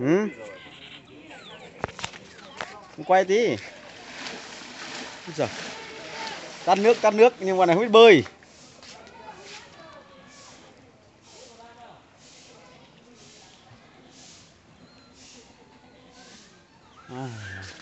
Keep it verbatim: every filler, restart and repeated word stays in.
Ừ. Quay tí. Giờ. Tắt nước, tắt nước nhưng mà này không biết bơi. À.